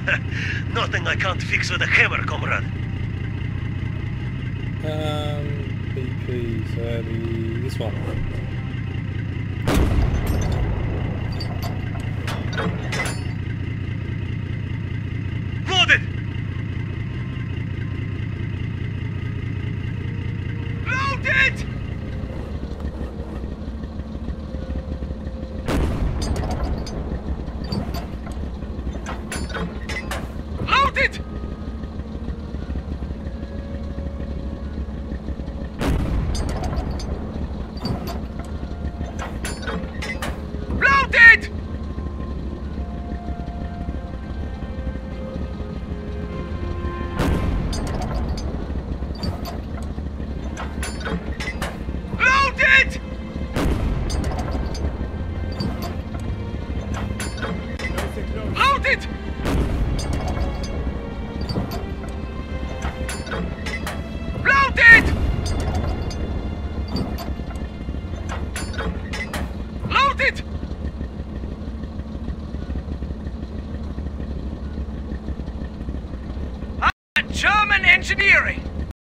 Nothing I can't fix with a hammer, comrade. BP, so that'd be this one. Loaded! Loaded! Loaded! Loaded! Loaded! Loaded!